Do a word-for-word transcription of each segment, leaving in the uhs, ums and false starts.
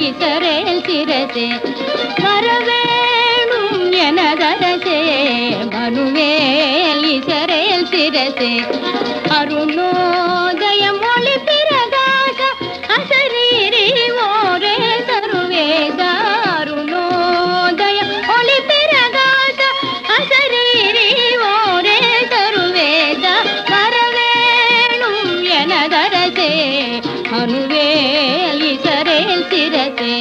இசரேல் சிரசே வரவேணும் எனதரசே மனுவேல் இசரேல் சிரசே அருணோதயம் ஒளி பிரகாச அசரீரி ஓரே சர்வேச அருணோதயம் ஒளி பிரகாச அசரீரி ஓரே சர்வேச வரவேணும் எனதரசே மனுவேல் இசரேல் சிரசே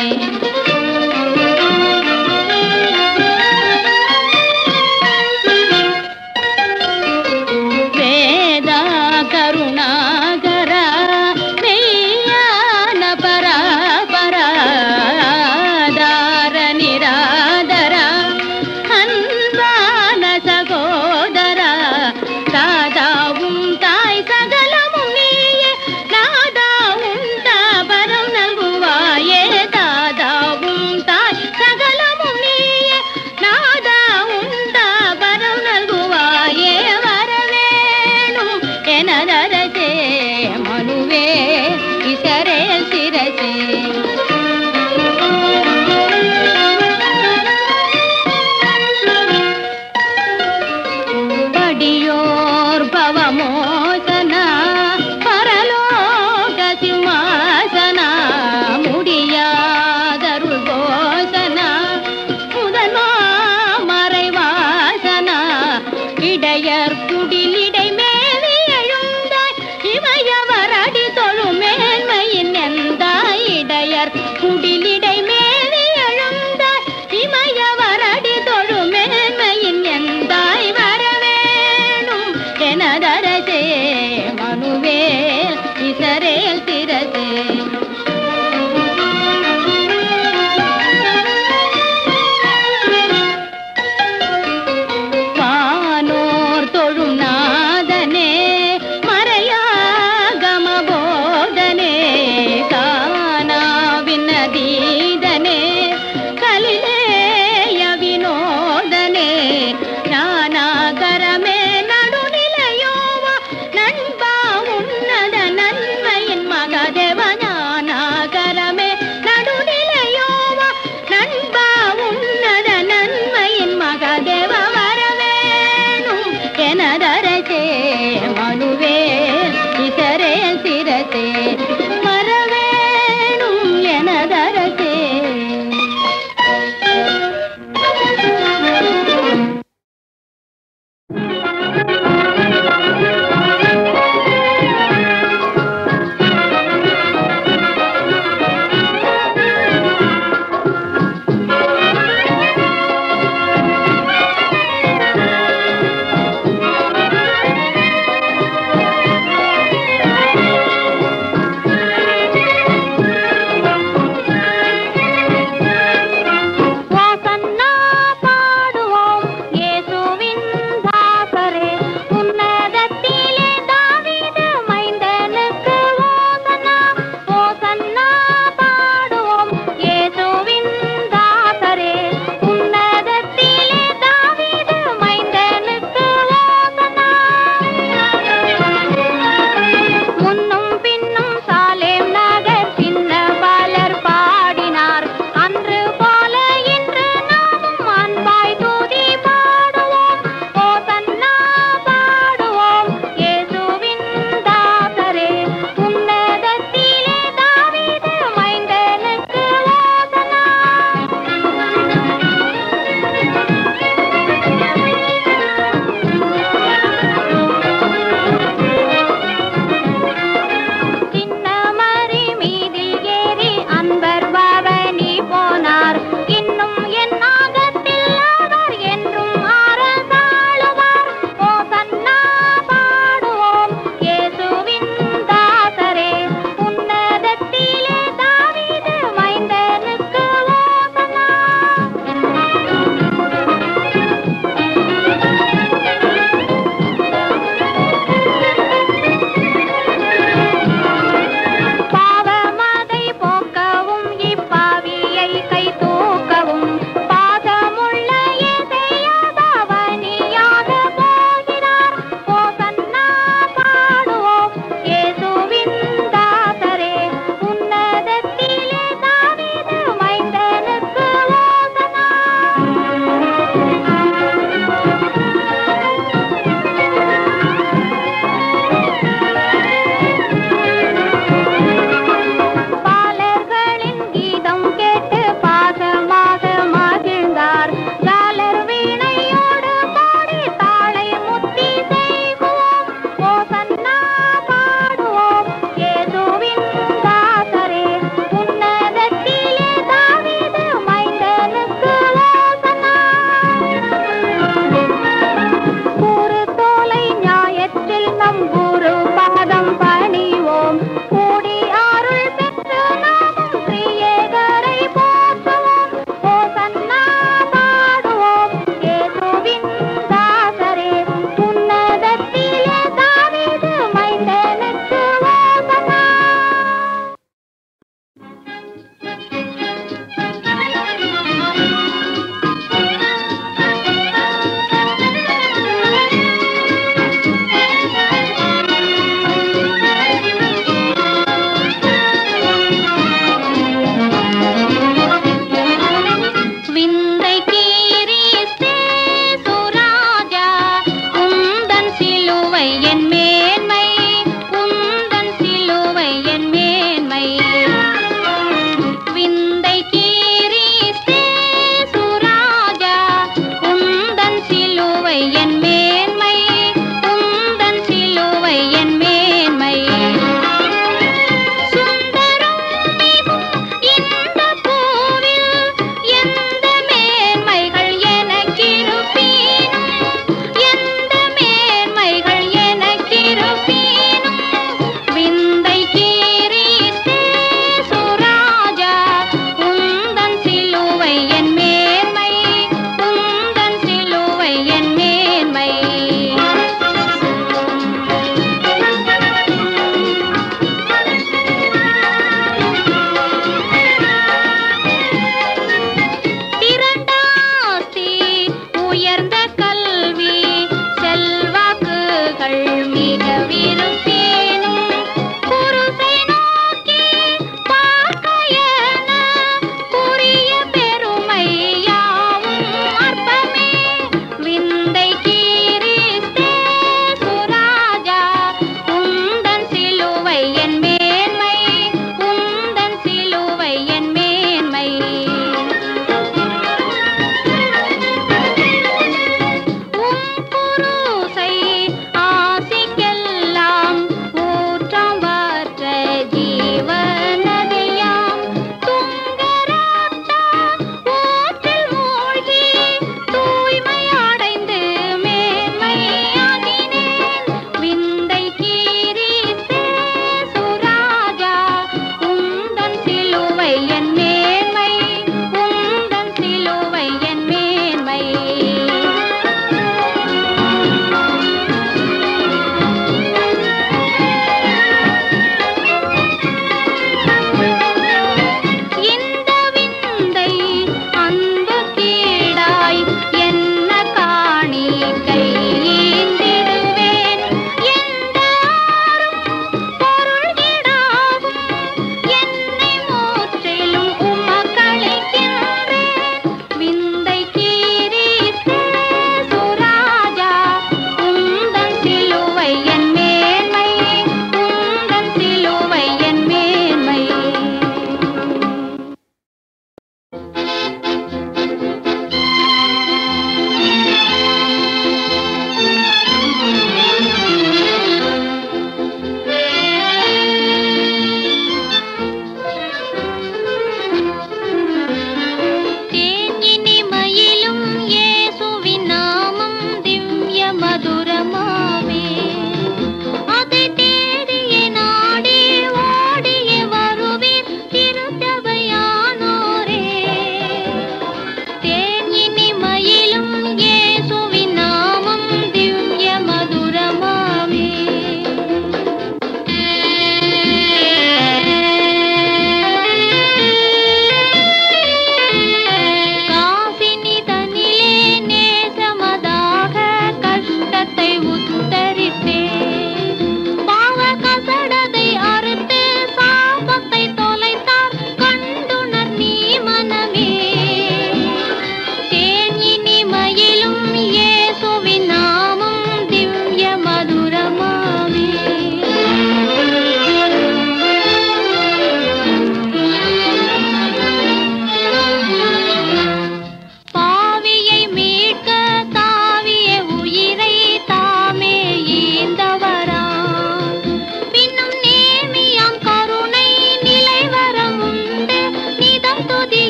வேதா கருணாகர மெய்யான பராபராதார நிராதர அன்பான சகோதர தாதாவும் தாய் சகலமும் நீயே நாதாவும் தாபரம் நல்குவாயே தாதாவும் தாய் சகலமும் நீயே நாதாவும் தாபரம் நல்குவாயே வரவேணும் எனதரசே மனுவே இசரேல் சிரசே படியோர் பவமோசன பரலோக சிம்மாசன முடியாதருள் கோசன முதன்மா மறைவாசன இடையர் குடிலிடை மேவி எழுந்தாய் இமயவரடி தொழும் மேன்மையின் எந்தாய் இடையர் குடிலிடை மேவி எழுந்தாய் இமயவரடி தொழும் மேன்மையின் எந்தாய் வரவேணும் எனதரசே மனுவேல் இசரேல் சிரசே வானோர் தொழும் நாதனே மறையாகம போதனே கானாவினதீதனே கலிலேய வினோதனே ஞானாகரமே நடுநிலையோவா நண்பா உன்னத நன்மையின் மகதேவ ஞானாகரமே நடுநிலையோவா நண்பா உன்னத நன்மையின் மகதேவ வரவேணும் எனதரசே மனுவேல் இசரேல் சிரசே வரவேணும் எனதரசே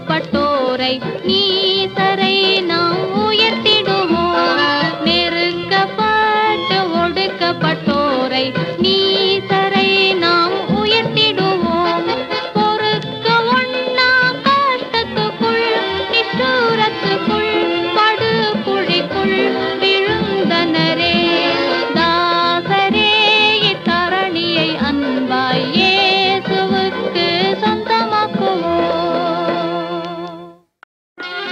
ஒடுக்கப்பட்டோரை நீசரை நாம் உயர்த்திடுவோம். நெருக்கப்பட்டு ஒடுக்கப்பட்டோரை நீசரை நாம் உயர்த்திடுவோம். பொறுக்க ஒண்ணா கஷ்டத்துக்குள் நிஷ்டூரத்துக்குள் படுகுழிக்குள் விழுந்தனரே தாசரே இத்தரணியை அன்பாய் இயேசுவுக்கு சொந்தமாக்குவோம்.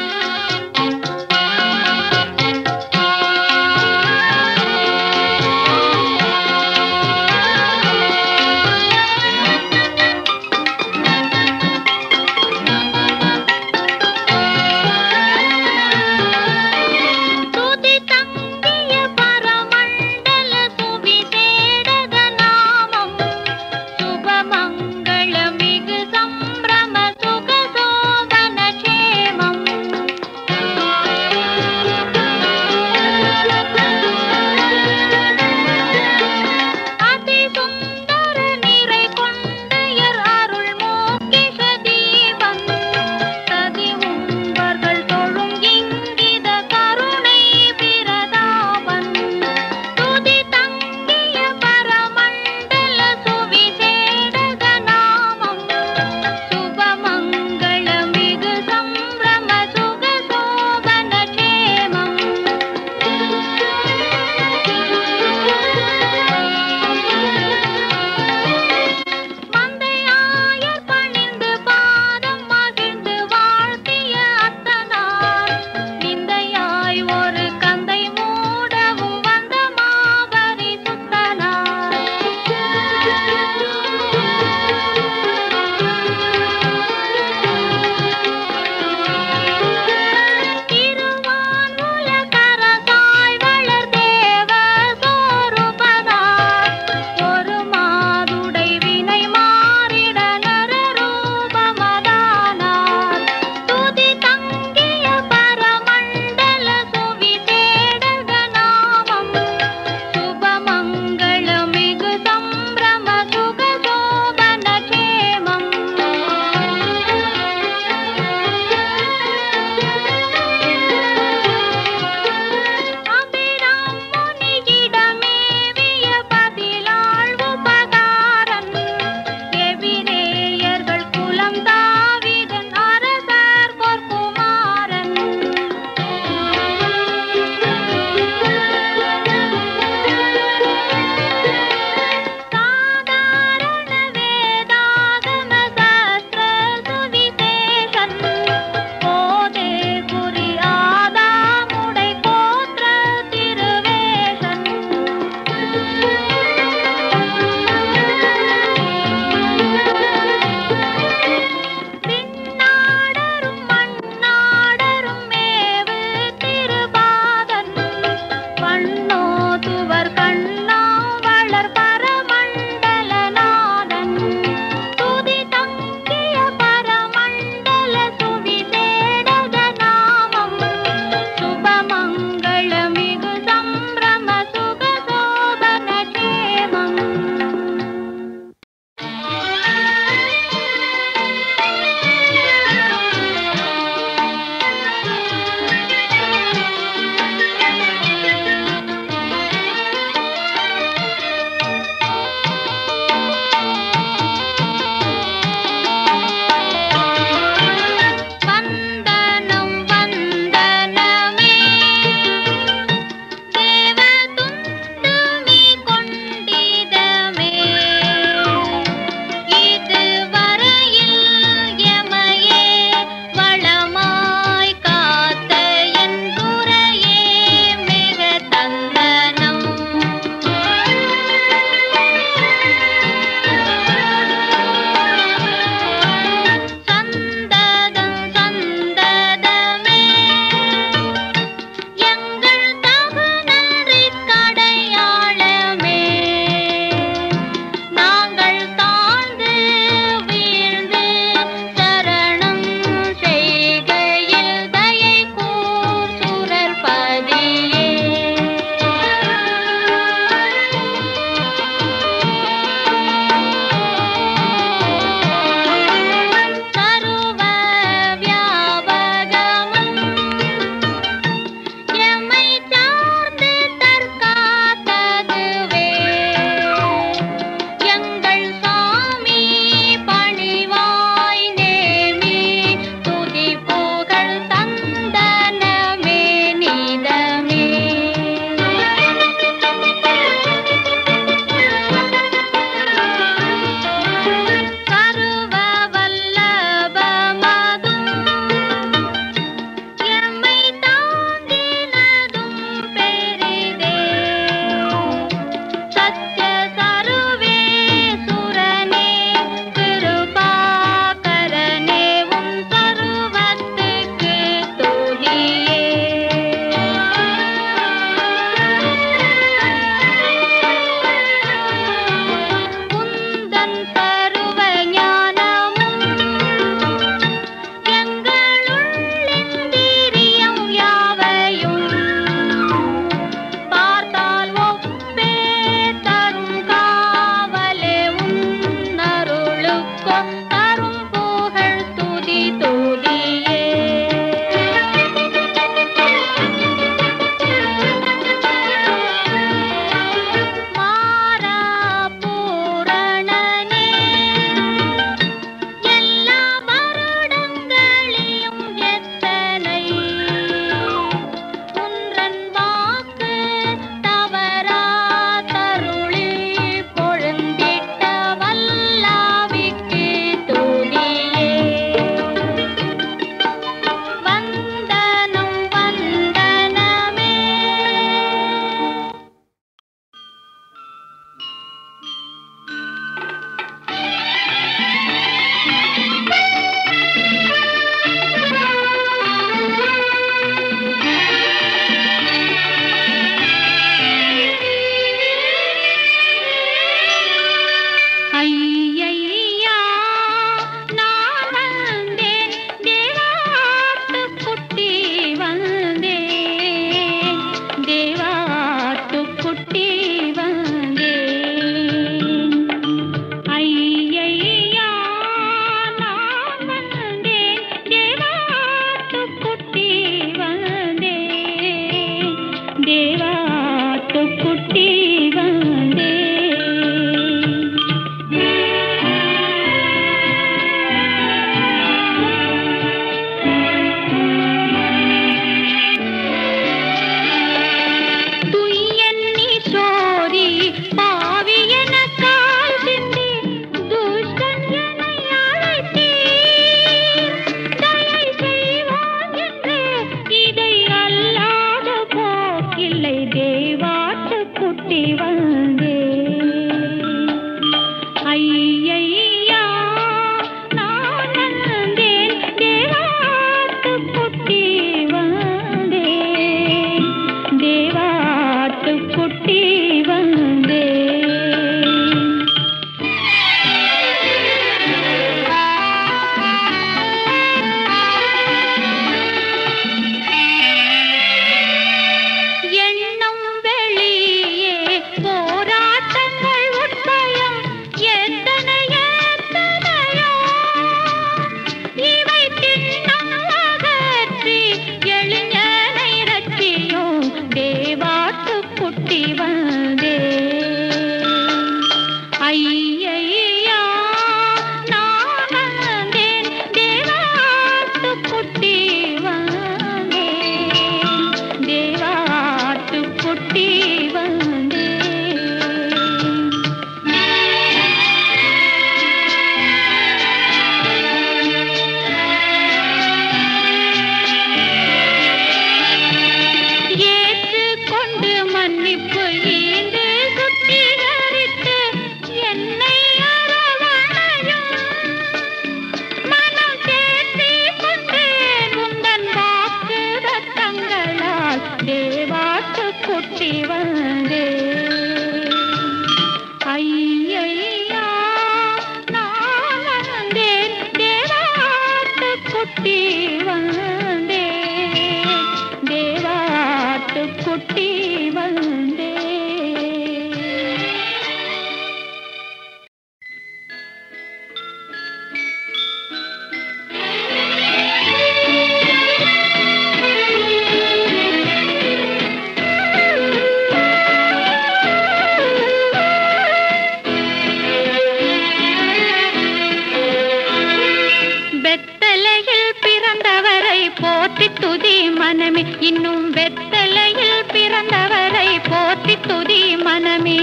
இன்னும் வெத்தலையில் பிறந்தவரை போற்றி துதி மனமே.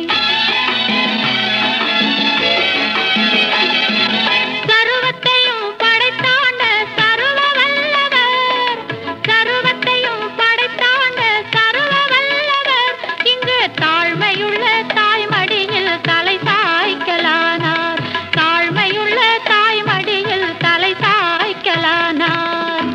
சர்வத்தையும் படைத்தாண்ட சர்வ வல்லவர், சர்வத்தையும் படைத்தாண்ட சர்வ வல்லவர் இங்கு தாழ்மையுள்ள தாய்மடியில் தலை சாய்க்கலானார், தாழ்மையுள்ள தாய்மடியில் தலை சாய்க்கலானார்.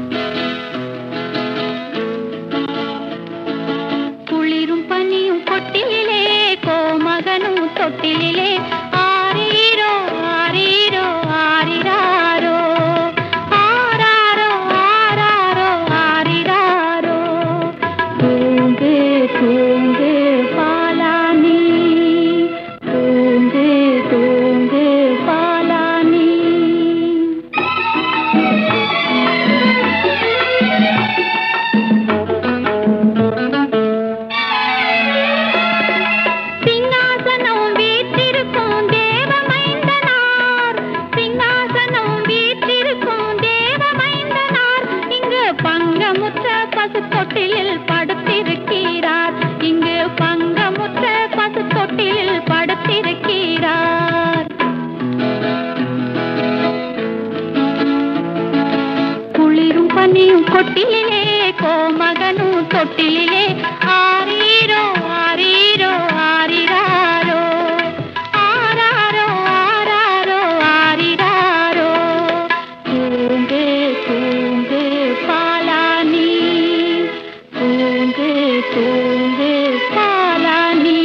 குளிரும் பனியும் கொட்டிலே கோமகனும் தொட்டிலே ஆரீரோ ஆரீரோ ஆரிராரோ ஆராரோ ஆராரோ ஆரிராரோ. தூங்கு தூங்கு பாலானி, தூங்கு தூங்கு பாலானி. சிங்காசனம் வீற்றிருக்கும் தேவமைந்தனார், சிங்காசனம் வீற்றிருக்கும் தேவமைந்தனார் இங்கு பங்கமுற்ற பசு தொட்டிலில் படுத்திருக்கிறார், இங்கு பங்கமுற்ற பசு தொட்டிலில் படுத்திருக்கிறார். குளிரும் பனியும் கொட்டிலே கோமகனும் தொட்டிலே ஆரீரோ ஆரீரோ ஆரிராரோ ஆராரோ ஆராரோ ஆரிராரோ. தூங்கு தூங்கு பாலானி, தூங்கு தூங்கு பாலானி.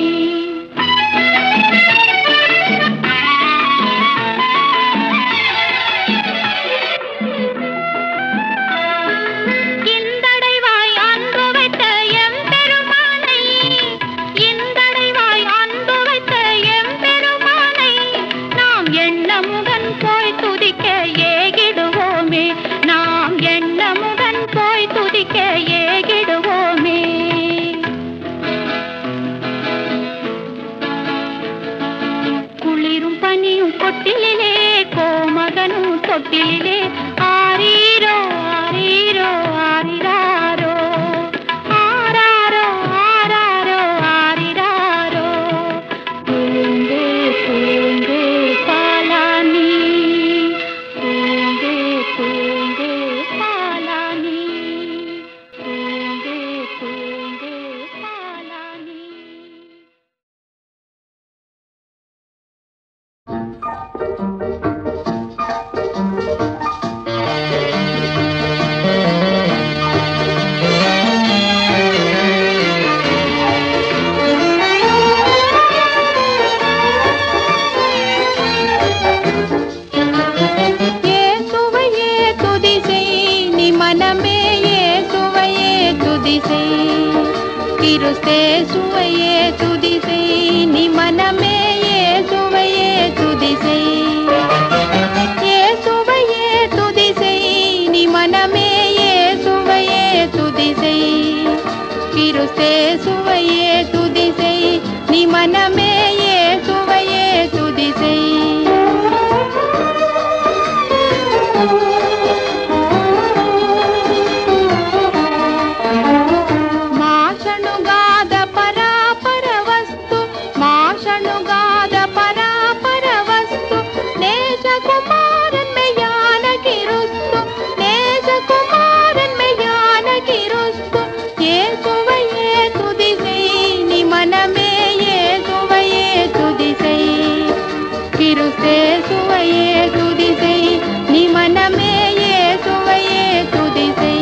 இந்தடைவாய் அன்பு வைத்த எம்பெருமானை, இந்தடைவாய் அன்பு வைத்த எம்பெருமானை நாம் எண்ணமுடன் போய் துதிக்க ஏகிடுவோமே, நாம் எண்ணமுடன் போய் துதிக்க ஏகிடுவோமே. குளிரும் பனியும் கொட்டிலே கோமகனும் தொட்டிலே ஆரீரோ ஆரீரோ ஆரிராரோ ஆராரோ ஆராரோ ஆரிராரோ. தூங்கு தூங்கு பாலானி, தூங்கு தூங்கு பாலானி, தூங்கு தூங்கு பாலானி. இயேசுவையே துதி செய் நீ மனமே, இயேசுவையே துதி செய். கிறிஸ்தேசுவையே துதி செய் நீ மனமே, இயேசுவையே துதி செய். இயேசுவையே துதி செய் நீ மனமே, இயேசுவையே துதி செய். கிறிஸ்தேசுவையே துதி செய் நீ மனமே, இயேசுவையே துதி செய். ಮಾಷಣುಗಾದ ಪರಾಪರ ವಸ್ತು, ಮಾಷಣುಗಾದ ಪರಾಪರ ವಸ್ತು ನೇಶ ಕುಮಾರನ್ ಮೇಯಾನ ಕಿರುಸ್ತು, ನೇಶ ಕುಮಾರನ್ ಮೇಯಾನ ಕಿರುಸ್ತು. ಯೇಸುವಯೇ ತುದಿ செய் நீ மனமே, ಯೇಸುವಯೇ ತುದಿ செய். கிறிஸ்தேசுவையே துதி செய் நீ மனமே, இயேசுவையே துதி செய்.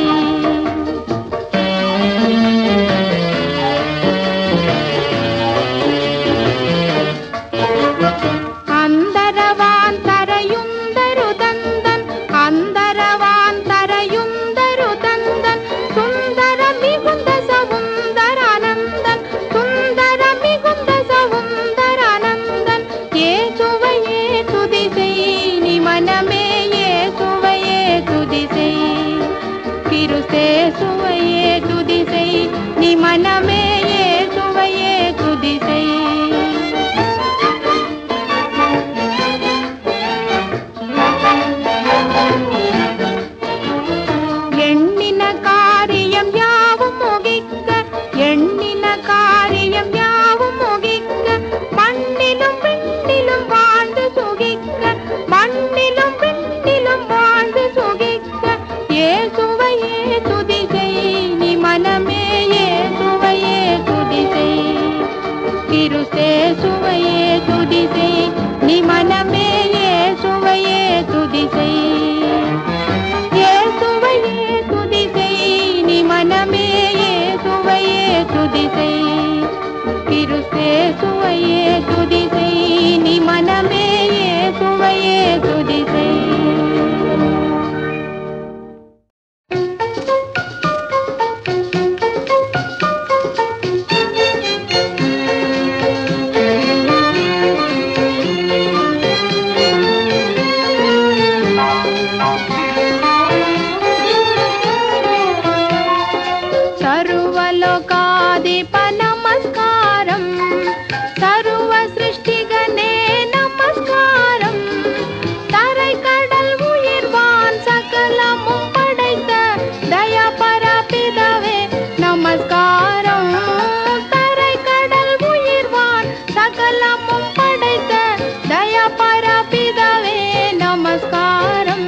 அந்தரவான் தரையுந்தரு தந்தன், அந்தரவான் தரையுந்தரு தந்தன் சுந்தர மிகுந்த சவுந்தரானந்தன், சுந்தர மிகுந்த சவுந்தரானந்தன். இயேசுவையே துதி செய் நீ மனமே, இயேசுவையே துதி செய். கிறிஸ்தேசுவையே துதி செய் நீ மனமே, இயேசுவையே துதி செய். எண்ணின காரி மனமே இயேசுவையே துதி செய். இயேசுவையே துதி செய், நீ மனமே இயேசுவையே துதி செய். கிறிஸ்தேசுவையே துதி செய், நீ மனமே இயேசுவையே துதி செய். సర్వలోకాధిప నమస్కారం, సర్వ సృష్టిగణే நமஸ்காரம். தரை கடல் உயிர்வான் சகலமும் படைத்த தயாபரபிதாவே நமஸ்காரம். தரை கடல் உயிர்வான் சகலமும் படைத்த தயாபரபிதாவே நமஸ்காரம்.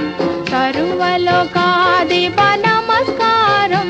சர்வலோகாதிப நமஸ்காரம்.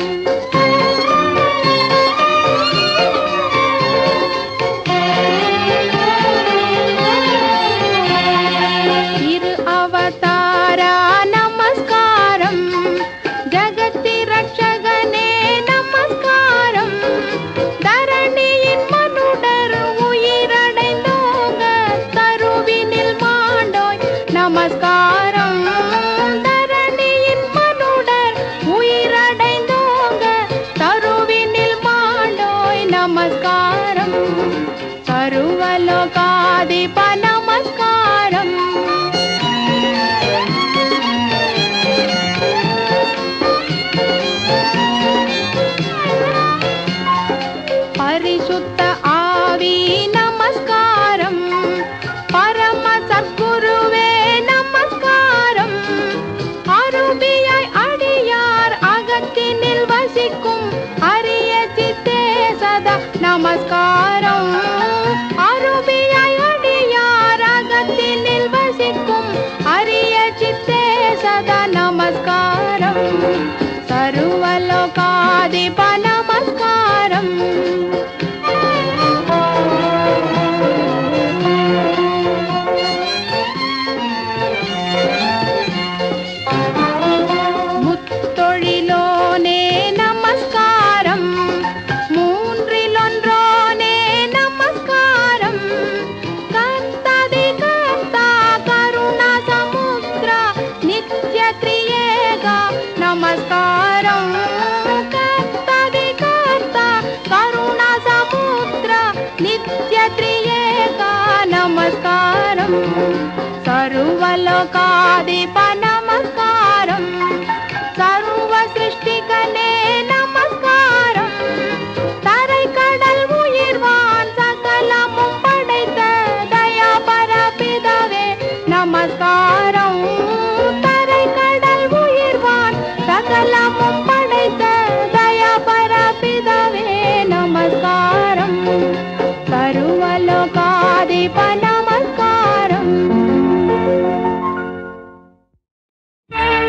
நமஸ்காரம் தரணியின் மனுடர் உயிரடைந்தோங்க தருவினில் மாண்டோய். நமஸ்காரம் சர்வலோகாதிப நமஸ்காரம். பரிசுத்த ஆவி நமஸ்காரம். பரம சத்குருவே நமஸ்காரம். அருபியாய் அடியார் அகத்தினில் வசிக்கும் அரிய சித்தே சதா நமஸ்காரம். அருபியாய் அடியார் அகத்தினில் வசிக்கும் அரிய சித்தே சதா நமஸ்காரம். சர்வலோகாதிப நமஸ்காரம். முத்தொழிலோனே நமஸ்காரம். மூன்றிலொன்றோனே நமஸ்காரம். கர்த்தாதி கர்த்தா கருணா சமுத்ரா நித்ய த்ரியேகா நமஸ்காரம். கர்த்தாதி கர்த்தா கருணா சமுத்ரா நித்ய த்ரியேகா நமஸ்காரம். சர்வலோகாதிப நமஸ்காரம். சர்வ சிருஷ்டிகனே நமஸ்காரம். தரை கடல் உயிர்வான் சகலமும் படைத்த தயாபரபிதாவே நமஸ்காரம். தரை கடல் உயிர்வான் சகலமும் படைத்த தயாபரபிதாவே நமஸ்காரம். சர்வலோகாதிப நமஸ்காரம்.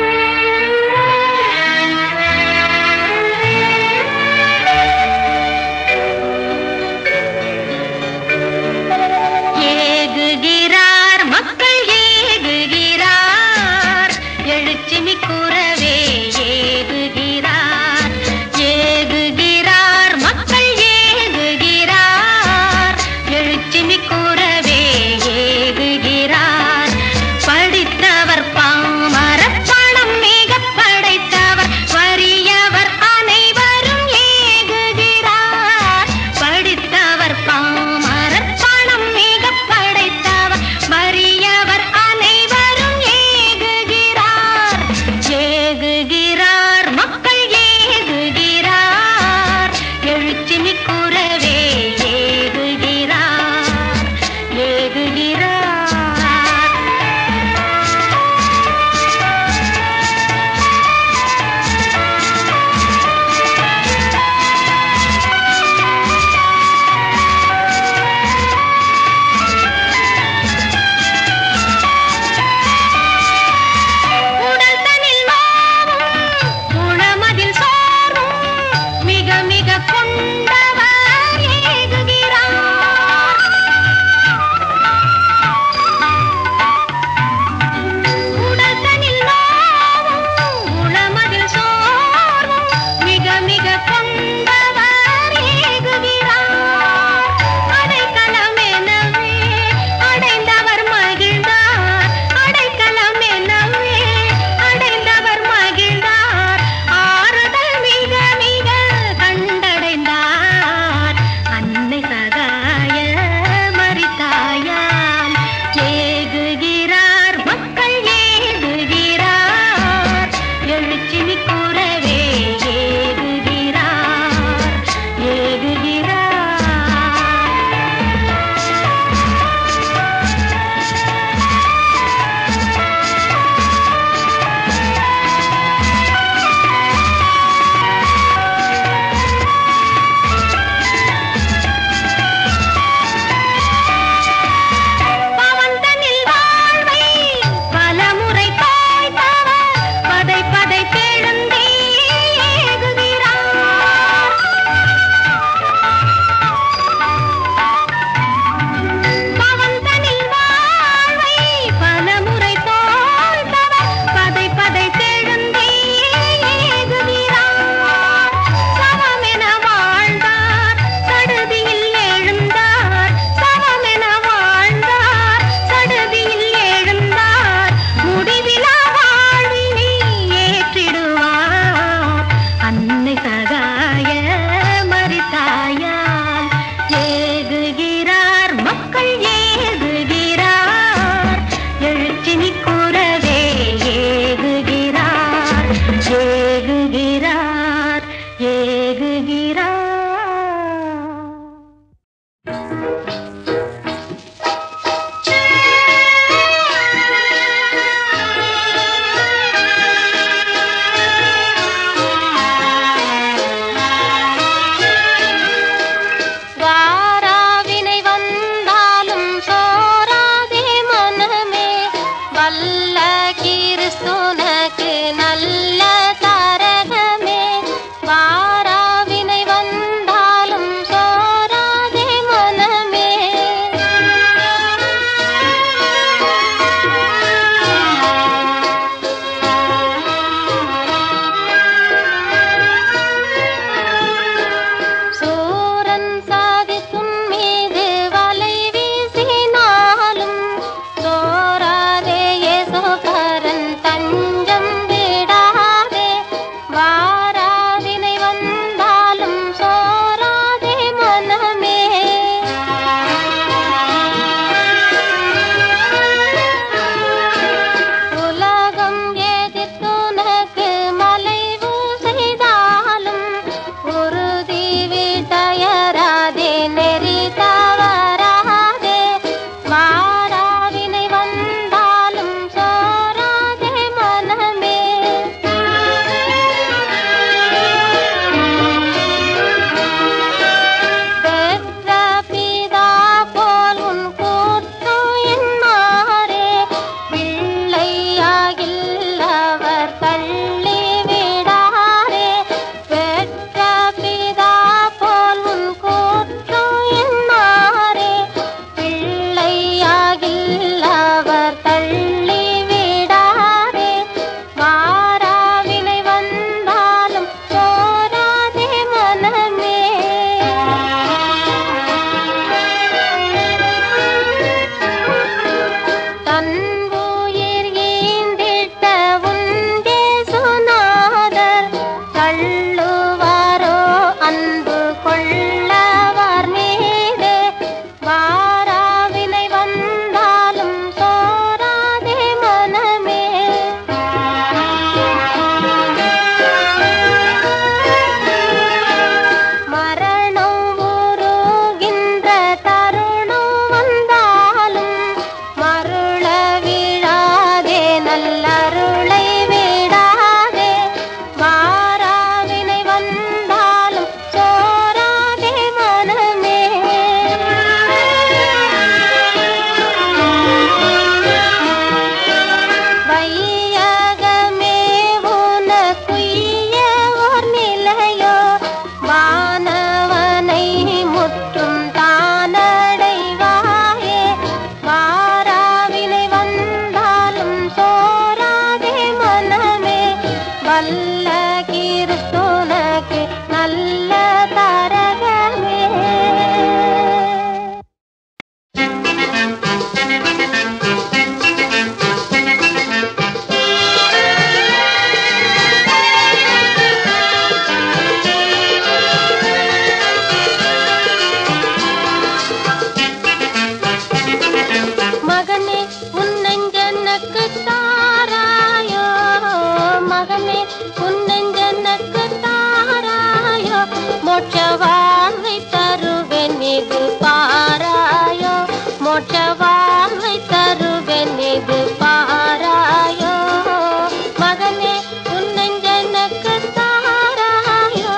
உன்னெஞ்சனுக்கு தாராயோ மகனே, உன்னெஞ்சனுக்கு தாராயோ, மோட்ச வாழ்வை தருவேன் இது பாராயோ, மோட்ச வாழ்வை தருவேன் இது பாராயோ, மகனே உன்னெஞ்சனுக்கு தாராயோ.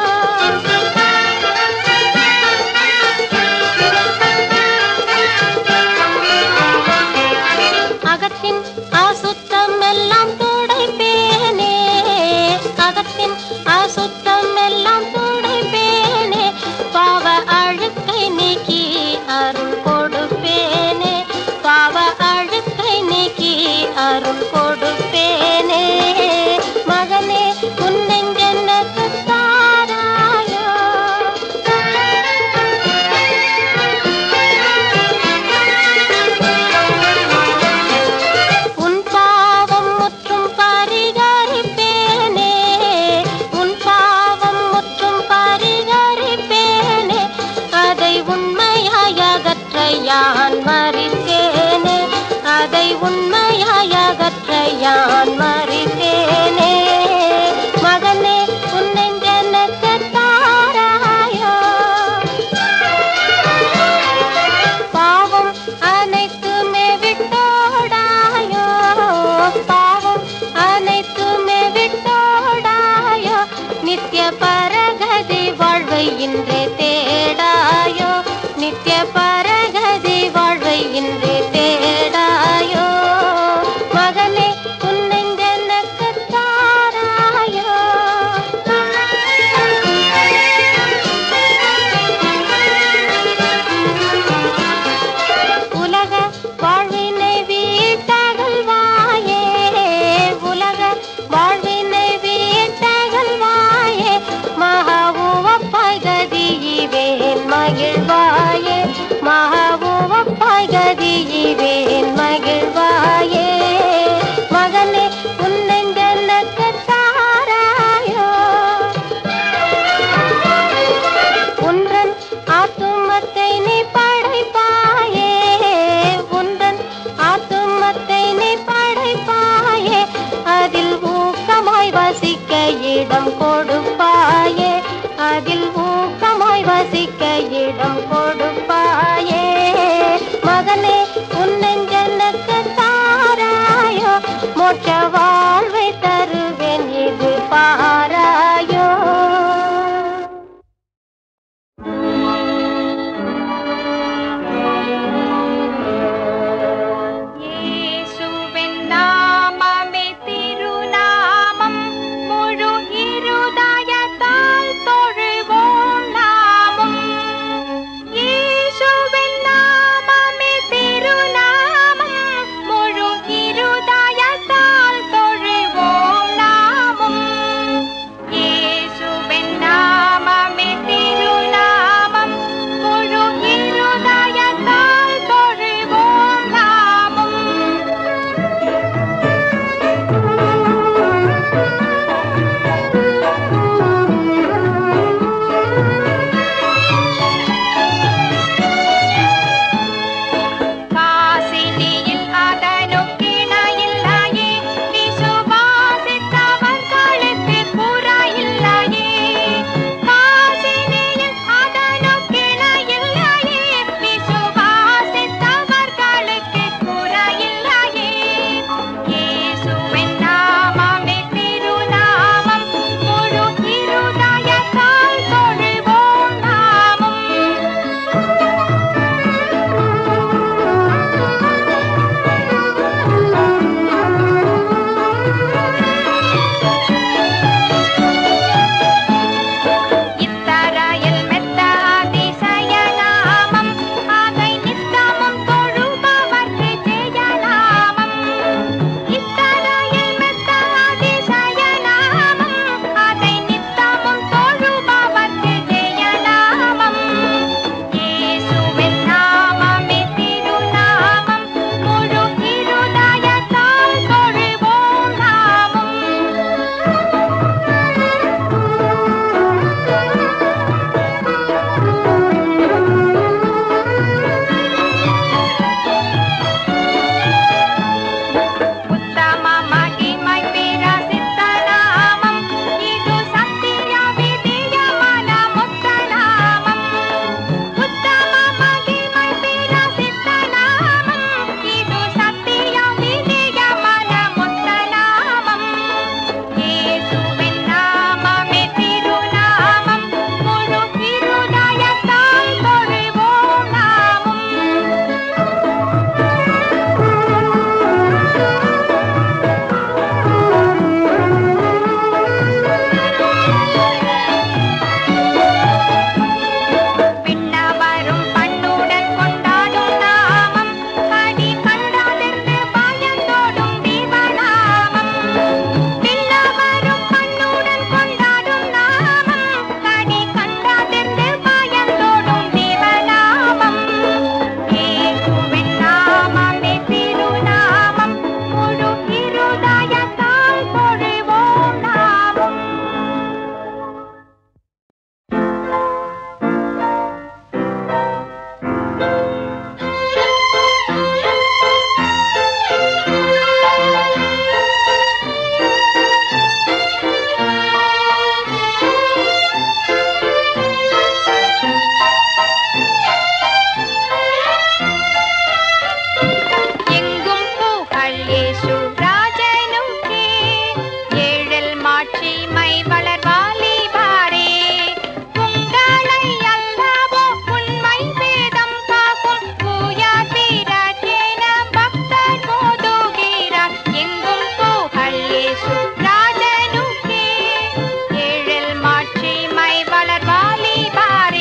அகத்தின் அசுத்தம் எல்லாம் துடைப்பேனே, அகத்தின் அசுத்தம் எல்லாம் துடைப்பேனே, பாவ அழுக்கை நீக்கி அருள் கொடுப்பேனே, பாவ அழுக்கை நீக்கி அருள் கொடுப்பேனே, மகனே உன்னெஞ்சனுக்கு தாராயோ. உன் பாவம் முற்றும் பரிகரிப்பேனே, உன் பாவம் முற்றும் பரிகரிப்பேனே, அதை உண்மையாய் அகற்ற யான் மறித்தேனே, அதை உண்மையாய் அகற்ற யான் மறித்தேனே, மகனே உன்னெஞ்சனுக்கு தாராயோ. பாவம் அனைத்துமே விட்டோடாயோ, பாவம் அனைத்துமே விட்டோடாயோ, நித்திய பரகதி வாழ்வை இன்றே தேடாயோ, நித்திய பரகதி வாழ்வை இன்றே தேடாயோ, மகனே உன்னெஞ்சனுக்கு தாராயோ. உலக வாழ்வினை வீட்டகல்வாயே, உலக வாழ்வினை வீட்டகல்வாயே, மகா உவப்பாய் கதியிவேன் மகிழ்வாயே, மகா உவப்பாய் கதியிவேன் மகிழ்வாயே, மகனே உன்னெஞ்சனுக்கு தாராயோ. உன்றன் ஆத்துமத்தை நீ படைப்பாயே, உன்றன் ஆத்துமத்தை நீ படைப்பாயே, அதில் ஊக்கமாய் வசிக்க இடம் கொடுப்பாயே, அதில் ஊக்கமாய் வசிக்க இடம் கொடுப்பாயே, மகனே உன்னெஞ்சனுக்கு தாராயோ, மோட்ச வாழ்வை தருவேன் இது பாராயோ. இயேசுவின் நாமமே திருநாமம், முழு இருதயத்தால் தொழுவோம் நாமும். இயேசுவின் நாமமே திருநாமம், முழு இருதயத்தால் தொழுவோம் இயேசு ராஜனுக்கே ஏழில் மாட்சிமை வளர்வாலி பாரே உங்களை அல்லவோ உண்மை வேதம் காக்கும் பூயார் வீரஜேன பக்தர் போதுகிறார் எங்கும் புகழ் இயேசு ராஜனுக்கே ஏழில் மாட்சிமை வளர்வாலி பாரே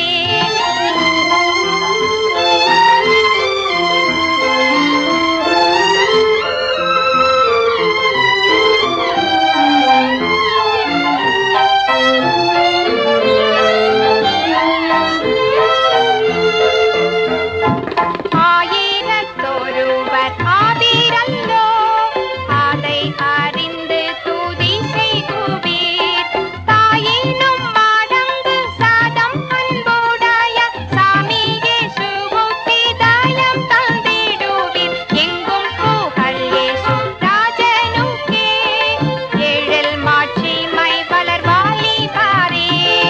ஆயிரத்தொருவர் ஆதிரல்லோ அதை அறிந்து துதி செய்குவீர் தாயினும் மடங்கு சதம் அன்புடைய சாமி இயேசுவுக்கு தயம் தந்திடுவீர் எங்கும் புகழ் இயேசு ராஜனுக்கே ஏழில் மாட்சிமை வளர்வாலி பாரே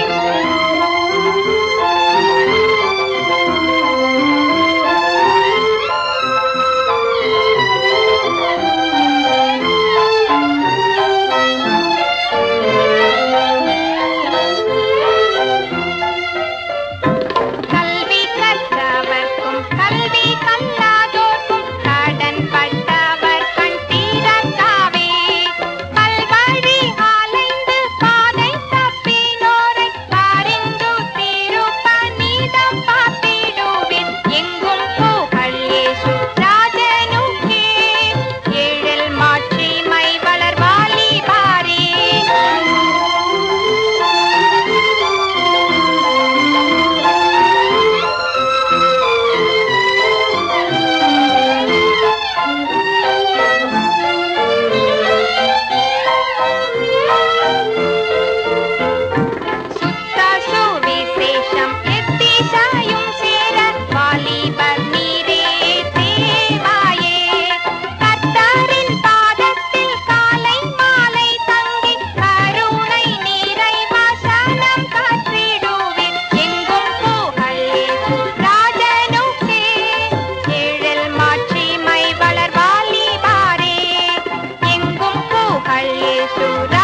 கல்வி கற்றவர்க்கும் கல்வி கல்லாதோர்க்கும் கடன் பட்டவர் கண் தீரத்தாவே பல்வழி அலைந்து பாதை தப்பினோரை பரிந்து திருப்பநீதம் பார்த்திடுவீர் எங்கும் புகழ் இயேசு ராஜனுக்கே ஏழில் மாட்சிமை வளர்வாலி பாரே சுத்த சுவிசேஷம் எத்திசையும் சேர வாலிபர் நீரே தேவாயே கர்த்தரின் பாதத்தில் காலை மாலை தங்கி கருணை நீரை வசனம் கற்றிடுவீர் எங்கும் புகழ் இயேசு ராஜனுக்கே ஏழில் மாட்சிமை வளர்வாலி பாரே எங்கும் புகழ் இயேசு